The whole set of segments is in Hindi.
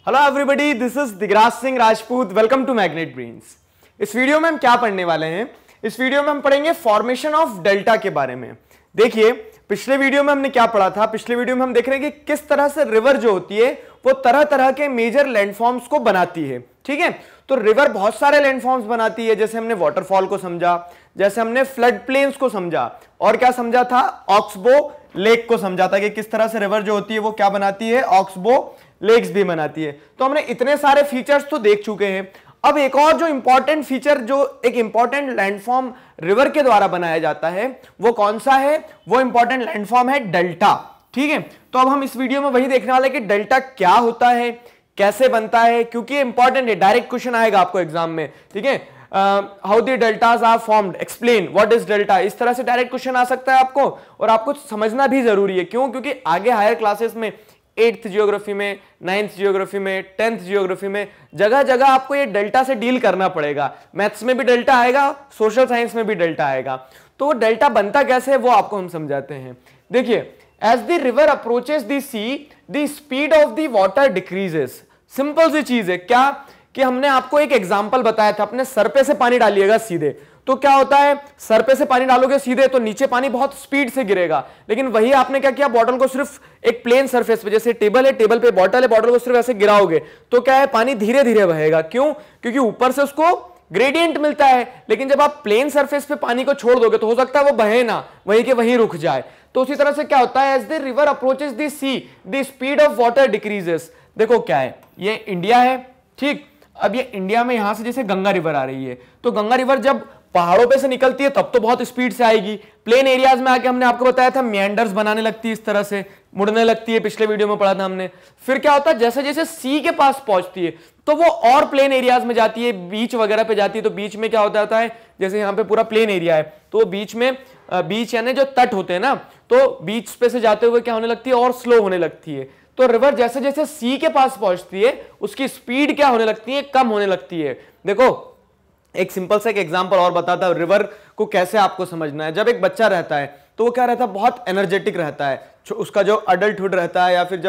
Hello everybody, this is Digraj Singh Rajput. Welcome to Magnet Brains. इस वीडियो में हम क्या पढ़ने वाले हैं? इस वीडियो में हम पढ़ेंगे फॉर्मेशन ऑफ डेल्टा के बारे में। देखिए, पिछले वीडियो में हमने क्या पढ़ा था? पिछले वीडियो में हम देख रहे हैं कि किस तरह से रिवर जो होती है वो तरह तरह के मेजर लैंडफॉर्म्स को बनाती है। ठीक है, तो रिवर बहुत सारे लैंडफॉर्म्स बनाती है। जैसे हमने वाटरफॉल को समझा, जैसे हमने फ्लड प्लेन्स को समझा, और क्या समझा था? ऑक्सबो लेक को समझा था कि किस तरह से रिवर जो होती है वो क्या बनाती है, ऑक्सबो लेक्स भी बनाती है। तो हमने इतने सारे फीचर्स तो देख चुके हैं। अब एक और जो इंपॉर्टेंट फीचर, जो एक इंपॉर्टेंट लैंडफॉर्म रिवर के द्वारा बनाया जाता है, वो कौन सा है? वो इंपॉर्टेंट लैंडफॉर्म है डेल्टा। ठीक है, तो अब हम इस वीडियो में वही देखने वाले कि डेल्टा क्या होता है, कैसे बनता है, क्योंकि इंपॉर्टेंट है, डायरेक्ट क्वेश्चन आएगा आपको एग्जाम में। ठीक है, how the deltas are formed, explain what is delta. इस तरह से डायरेक्ट क्वेश्चन आ सकता है आपको, और आपको समझना भी जरूरी है। क्यों? क्योंकि आगे हायर क्लासेस में 8th जियोग्राफी में, 9th जियोग्राफी में, 10th जियोग्राफी में जगह जगह आपको ये डेल्टा से डील करना पड़ेगा। मैथ्स में भी डेल्टा आएगा, सोशल साइंस में भी डेल्टा आएगा। तो वो डेल्टा बनता कैसे है वो आपको हम समझाते हैं। देखिए, as the river approaches the sea, the speed of the water decreases. Simple सी चीज है क्या कि हमने आपको एक एग्जाम्पल बताया था। अपने सर पे से पानी डालिएगा सीधे, तो क्या होता है? सर पे से पानी डालोगे सीधे तो नीचे पानी बहुत स्पीड से गिरेगा। लेकिन वही आपने क्या किया, बॉटल को सिर्फ एक प्लेन सरफेस पे, जैसे टेबल है, टेबल पे बॉटल है, बॉटल को सिर्फ ऐसे गिराओगे तो क्या है, पानी धीरे धीरे बहेगा। क्यों? क्योंकि ऊपर से उसको ग्रेडियंट मिलता है। लेकिन जब आप प्लेन सरफेस पे पानी को छोड़ दोगे तो हो सकता है वो बहे ना, वहीं के वहीं रुक जाए। तो उसी तरह से क्या होता है, as the river approaches the sea, the speed of water decreases. देखो क्या है, ये इंडिया है। ठीक, अब ये इंडिया में यहां से जैसे गंगा रिवर आ रही है, तो गंगा रिवर जब पहाड़ों पे से निकलती है तब तो बहुत स्पीड से आएगी। प्लेन एरियाज में आके हमने आपको बताया था मेंडर्स बनाने लगती है, इस तरह से मुड़ने लगती है, पिछले वीडियो में पढ़ा था हमने। फिर क्या होता है, जैसे जैसे सी के पास पहुंचती है तो वो और प्लेन एरियाज में जाती है, बीच वगैरह पे जाती है। तो बीच में क्या होता है, जैसे यहाँ पे पूरा प्लेन एरिया है तो बीच में, बीच यानी जो तट होते हैं ना, तो बीच पे से जाते हुए क्या होने लगती है, और स्लो होने लगती है। तो रिवर जैसे जैसे सी के पास पहुंचती है उसकी स्पीड क्या होने लगती है, कम होने लगती है। देखो, एक सिंपल सा एक एग्जांपल और बताता हूं रिवर को कैसे आपको समझना है। जब एक बच्चा रहता है तो वो क्या रहता है, बहुत एनर्जेटिक रहता है। उसका जो अडल्टहुड रहता है, या फिर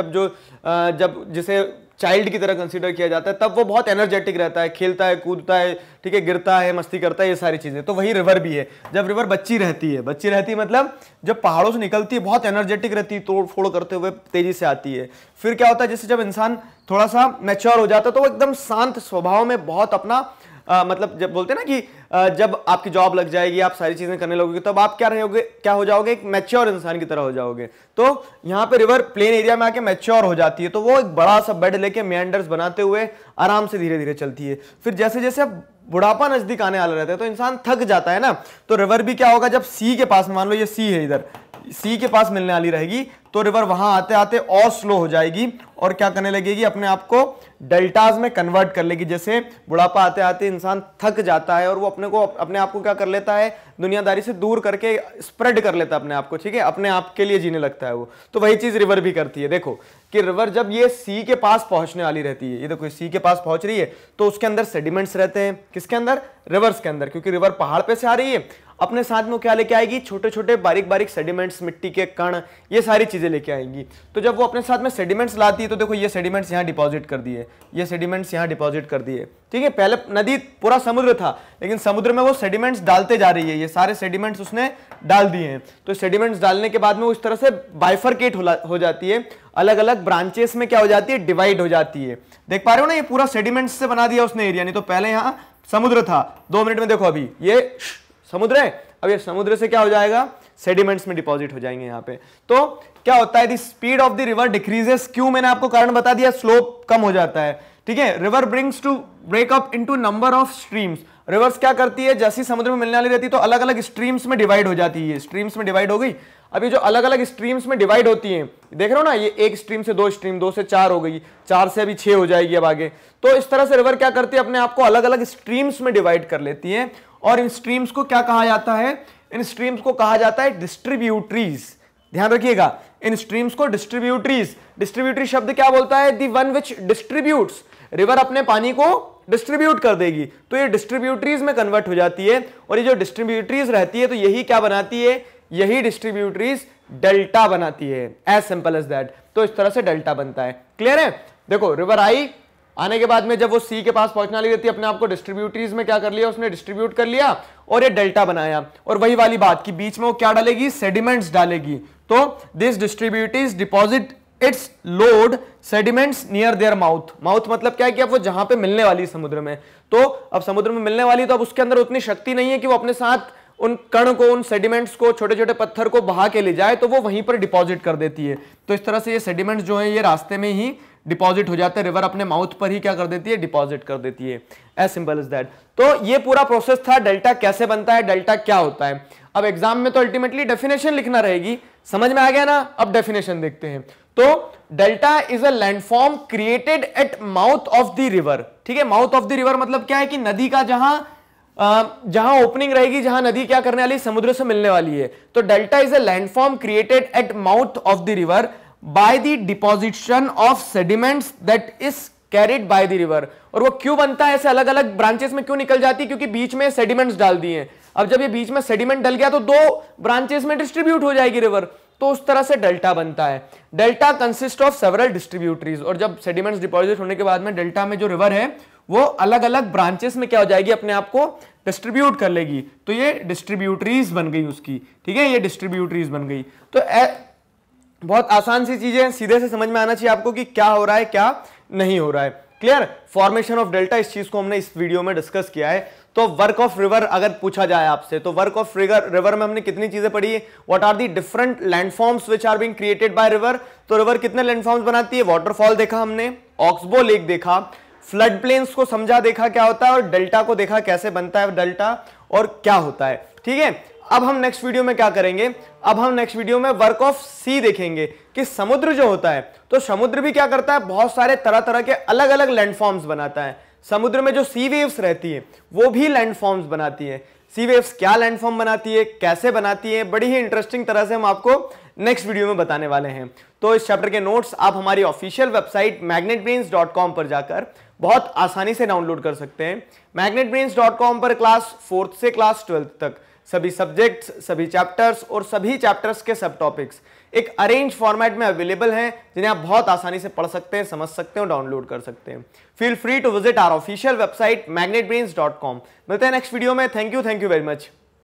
जब जिसे चाइल्ड की तरह कंसीडर किया जाता है, तब वो बहुत एनर्जेटिक रहता है, खेलता है, कूदता है, ठीक है, गिरता है, मस्ती करता है, ये सारी चीजें। तो वही रिवर भी है। जब रिवर बच्ची रहती है मतलब जब पहाड़ों से निकलती है बहुत एनर्जेटिक रहती है, तोड़ फोड़ करते हुए तेजी से आती है। फिर क्या होता है, जैसे जब इंसान थोड़ा सा मैच्योर हो जाता है तो वो एकदम शांत स्वभाव में बहुत अपना मतलब जब बोलते हैं ना कि जब आपकी जॉब लग जाएगी, आप सारी चीजें करने लगोगे, तब आप क्या हो जाओगे, एक मैच्योर इंसान की तरह हो जाओगे। तो यहाँ पे रिवर प्लेन एरिया में आके मैच्योर हो जाती है, तो वो एक बड़ा सा बेड लेके मेंडर्स बनाते हुए आराम से धीरे धीरे चलती है। फिर जैसे जैसे बुढ़ापा नजदीक आने वाला रहता है तो इंसान थक जाता है ना, तो रिवर भी क्या होगा, जब सी के पास, मान लो ये सी है, इधर सी के पास मिलने वाली रहेगी, तो रिवर वहां आते आते और स्लो हो जाएगी और क्या करने लगेगी, अपने आप को डेल्टाज में कन्वर्ट कर लेगी। जैसे बुढ़ापा आते आते इंसान थक जाता है और वो अपने आप को क्या कर लेता है, दुनियादारी से दूर करके स्प्रेड कर लेता है अपने आप को। ठीक है, अपने आप के लिए जीने लगता है वो। तो वही चीज रिवर भी करती है। देखो कि रिवर जब ये सी के पास पहुंचने वाली रहती है, ये देखो सी के पास पहुंच रही है, तो उसके अंदर सेडिमेंट्स रहते हैं। किसके अंदर? रिवर्स के अंदर। क्योंकि रिवर पहाड़ पे से आ रही है, अपने साथ में क्या लेके आएगी, छोटे छोटे बारीक बारीक सेडिमेंट्स, मिट्टी के कण, ये सारी चीजें लेके आएंगी। तो जब वो अपने साथ में सेडिमेंट्स लाती है तो देखो ये सेडिमेंट्स यहाँ डिपॉजिट कर दिए, ये सेडिमेंट्स यहाँ डिपॉजिट कर दिए। ठीक है, पहले नदी पूरा समुद्र था, लेकिन समुद्र में वो सेडिमेंट्स डालते जा रही है, ये सारे सेडिमेंट्स उसने डाल दिए हैं। तो सेडिमेंट्स डालने के बाद में वो इस तरह से बाइफरकेट हो जाती है, अलग अलग ब्रांचेस में क्या हो जाती है, डिवाइड हो जाती है। देख पा रहे हो ना, ये पूरा सेडिमेंट्स से बना दिया उसने एरिया। नहीं तो पहले यहाँ समुद्र था, 2 मिनट में देखो अभी ये समुद्र है, अब ये समुद्र से क्या हो जाएगा, सेडिमेंट्स में डिपॉजिट हो जाएंगे यहाँ पे। तो क्या होता है, the speed of the river decreases. क्यों? मैंने आपको कारण बता दिया, स्लोप कम हो जाता है। ठीक है, river brings to break up into number of streams. Rivers क्या करती है, जैसी समुद्र में मिलने वाली रहती है तो अलग अलग स्ट्रीम्स में डिवाइड हो जाती है। स्ट्रीम्स में डिवाइड हो गई। अभी जो अलग अलग स्ट्रीम्स में डिवाइड होती हैं, देख रहे हो ना, ये एक स्ट्रीम से 2 स्ट्रीम, 2 से 4 हो गई, 4 से अभी 6 हो जाएगी अब आगे। तो इस तरह से रिवर क्या करती है, अपने आप को अलग अलग स्ट्रीम्स में डिवाइड कर लेती है। और इन स्ट्रीम्स को क्या कहा जाता है, इन स्ट्रीम्स को कहा जाता है डिस्ट्रीब्यूटरीज। ध्यान रखिएगा, इन स्ट्रीम्स को डिस्ट्रीब्यूटरीज। डिस्ट्रीब्यूटरी शब्द क्या बोलता है, the one which distributes. River अपने पानी को डिस्ट्रीब्यूट कर देगी तो ये डिस्ट्रीब्यूटरीज में कन्वर्ट हो जाती है। और ये जो डिस्ट्रीब्यूटरीज रहती है तो यही क्या बनाती है, यही डिस्ट्रीब्यूटरीज डेल्टा बनाती है। As simple as that. तो इस तरह से डेल्टा बनता है। क्लियर है? देखो रिवर आई, आने के बाद में जब वो सी के पास पहुंचने वाली रहती है, अपने आप को डिस्ट्रीब्यूटरीज में क्या कर लिया उसने, डिस्ट्रीब्यूट कर लिया और ये डेल्टा बनाया। और वही वाली बात कि बीच में वो क्या डालेगी, सेडिमेंट्स डालेगी। तो this distributaries deposit its load sediments near their mouth. Mouth मतलब क्या है कि अब वो जहां पे मिलने वाली है समुद्र में, तो अब समुद्र में मिलने वाली, तो अब उसके अंदर उतनी शक्ति नहीं है कि वो अपने साथ उन कण को, उन सेडिमेंट्स को, छोटे छोटे पत्थर को बहा के ले जाए, तो वो वहीं पर डिपॉजिट कर देती है। तो इस तरह से ये सेडिमेंट्स जो है ये रास्ते में ही डिपॉजिट हो जाते हैं, रिवर अपने माउथ पर ही क्या कर देती है, डिपॉजिट कर देती है। As simple as that. तो ये पूरा प्रोसेस था, डेल्टा कैसे बनता है, डेल्टा क्या होता है। अब एग्जाम में तो अल्टीमेटली डेफिनेशन लिखना रहेगी, समझ में आ गया ना। अब डेफिनेशन देखते हैं। तो delta is a landform created at mouth of the river. ठीक है, माउथ ऑफ द रिवर मतलब क्या है कि नदी का जहां ओपनिंग रहेगी, जहां नदी क्या करने वाली, समुद्र से मिलने वाली है। तो delta is a landform created at mouth of the river by the deposition of sediments that is carried by the river. और वो क्यों बनता है, ऐसे अलग अलग ब्रांचेस में क्यों निकल जाती है, क्योंकि बीच में सेडिमेंट्स डाल दिए हैं। अब जब ये बीच में सेडिमेंट डल गया तो दो ब्रांचेस में डिस्ट्रीब्यूट हो जाएगी रिवर, तो उस तरह से डेल्टा बनता है। Delta consist of several distributaries. और जब सेडिमेंट्स डिपॉजिट होने के बाद में डेल्टा में जो रिवर है वो अलग अलग ब्रांचेस में क्या हो जाएगी, अपने आप को डिस्ट्रीब्यूट कर लेगी। तो ये डिस्ट्रीब्यूटरीज बन गई उसकी। ठीक है, ये डिस्ट्रीब्यूटरीज बन गई। तो बहुत आसान सी चीजें, सीधे से समझ में आना चाहिए आपको कि क्या हो रहा है क्या नहीं हो रहा है। क्लियर, फॉर्मेशन ऑफ डेल्टा, इस चीज को हमने इस वीडियो में डिस्कस किया है। तो वर्क ऑफ रिवर अगर पूछा जाए आपसे, तो वर्क ऑफ रिवर में हमने कितनी चीजें पढ़ी, what are the different landforms which are being created by river. तो रिवर कितने लैंडफॉर्म्स बनाती है, वाटरफॉल देखा हमने, ऑक्सबो लेक देखा, फ्लड प्लेन्स को समझा, देखा क्या होता है, और डेल्टा को देखा कैसे बनता है डेल्टा और क्या होता है। ठीक है, अब हम नेक्स्ट वीडियो में क्या करेंगे, अब हम नेक्स्ट वीडियो में वर्क ऑफ सी देखेंगे कि समुद्र जो होता है, तो समुद्र भी क्या करता है, बहुत सारे तरह तरह के अलग अलग लैंडफॉर्म्स बनाता है। समुद्र में जो सी वेव्स रहती है वो भी लैंडफॉर्म्स बनाती है। सी वेव्स क्या लैंडफॉर्म बनाती है, कैसे बनाती है, बड़ी ही इंटरेस्टिंग तरह से हम आपको नेक्स्ट वीडियो में बताने वाले हैं। तो इस चैप्टर के नोट्स आप हमारी ऑफिशियल वेबसाइट magnetbrains.com पर जाकर बहुत आसानी से डाउनलोड कर सकते हैं। magnetbrains.com पर क्लास 4th से क्लास 12th तक सभी सब्जेक्ट्स, सभी चैप्टर्स और सभी चैप्टर्स के सब टॉपिक्स एक अरेंज फॉर्मेट में अवेलेबल हैं, जिन्हें आप बहुत आसानी से पढ़ सकते हैं, समझ सकते हैं और डाउनलोड कर सकते हैं। Feel free to visit our official website magnetbrains.com। मिलते हैं नेक्स्ट वीडियो में। Thank you very much.